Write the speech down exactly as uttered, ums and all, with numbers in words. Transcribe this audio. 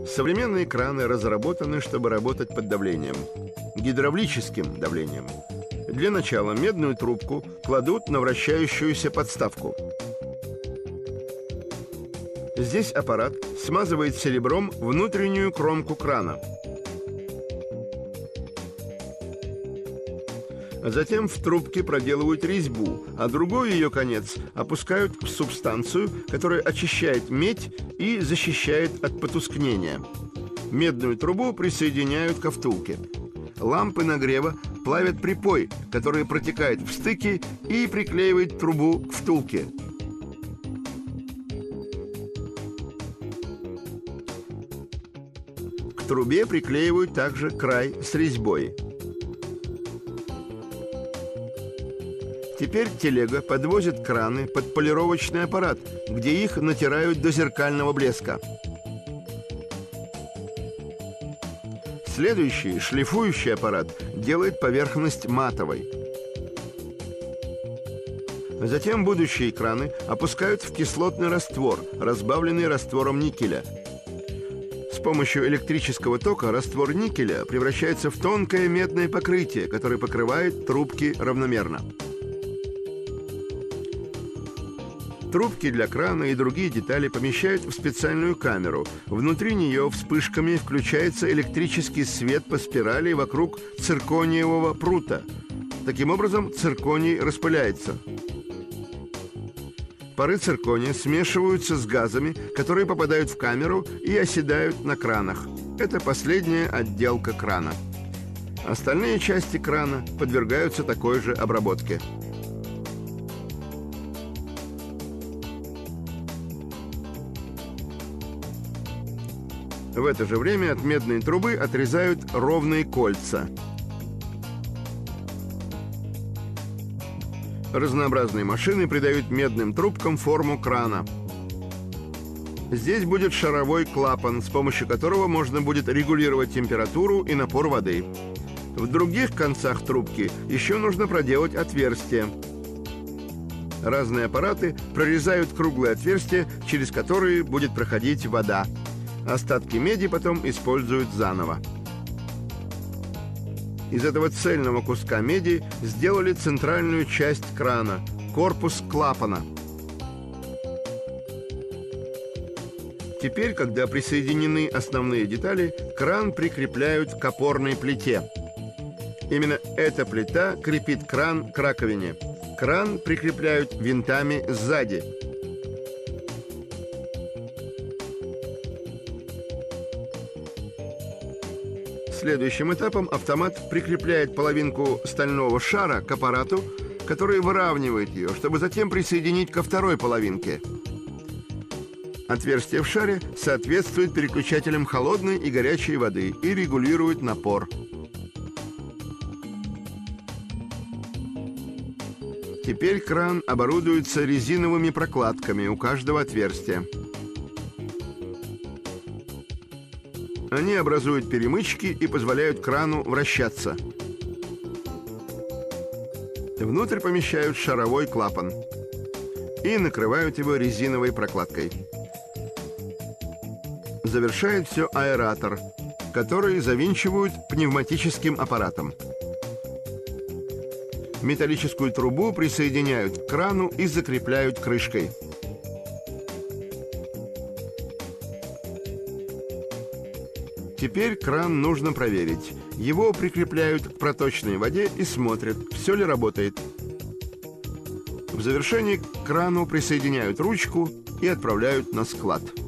Современные краны разработаны, чтобы работать под давлением, гидравлическим давлением. Для начала медную трубку кладут на вращающуюся подставку. Здесь аппарат смазывает серебром внутреннюю кромку крана. Затем в трубке проделывают резьбу, а другой ее конец опускают в субстанцию, которая очищает медь и защищает от потускнения. Медную трубу присоединяют ко втулке. Лампы нагрева плавят припой, который протекает в стыке и приклеивает трубу к втулке. К трубе приклеивают также край с резьбой. Теперь телега подвозит краны под полировочный аппарат, где их натирают до зеркального блеска. Следующий, шлифующий аппарат, делает поверхность матовой. Затем будущие краны опускают в кислотный раствор, разбавленный раствором никеля. С помощью электрического тока раствор никеля превращается в тонкое медное покрытие, которое покрывает трубки равномерно. Трубки для крана и другие детали помещают в специальную камеру. Внутри нее вспышками включается электрический свет по спирали вокруг циркониевого прута. Таким образом, цирконий распыляется. Пары циркония смешиваются с газами, которые попадают в камеру и оседают на кранах. Это последняя отделка крана. Остальные части крана подвергаются такой же обработке. В это же время от медной трубы отрезают ровные кольца. Разнообразные машины придают медным трубкам форму крана. Здесь будет шаровой клапан, с помощью которого можно будет регулировать температуру и напор воды. В других концах трубки еще нужно проделать отверстия. Разные аппараты прорезают круглые отверстия, через которые будет проходить вода. Остатки меди потом используют заново. Из этого цельного куска меди сделали центральную часть крана – корпус клапана. Теперь, когда присоединены основные детали, кран прикрепляют к опорной плите. Именно эта плита крепит кран к раковине. Кран прикрепляют винтами сзади. Следующим этапом автомат прикрепляет половинку стального шара к аппарату, который выравнивает ее, чтобы затем присоединить ко второй половинке. Отверстие в шаре соответствует переключателям холодной и горячей воды и регулирует напор. Теперь кран оборудуется резиновыми прокладками у каждого отверстия. Они образуют перемычки и позволяют крану вращаться. Внутрь помещают шаровой клапан и накрывают его резиновой прокладкой. Завершает все аэратор, который завинчивают пневматическим аппаратом. Металлическую трубу присоединяют к крану и закрепляют крышкой. Теперь кран нужно проверить. Его прикрепляют к проточной воде и смотрят, все ли работает. В завершении к крану присоединяют ручку и отправляют на склад.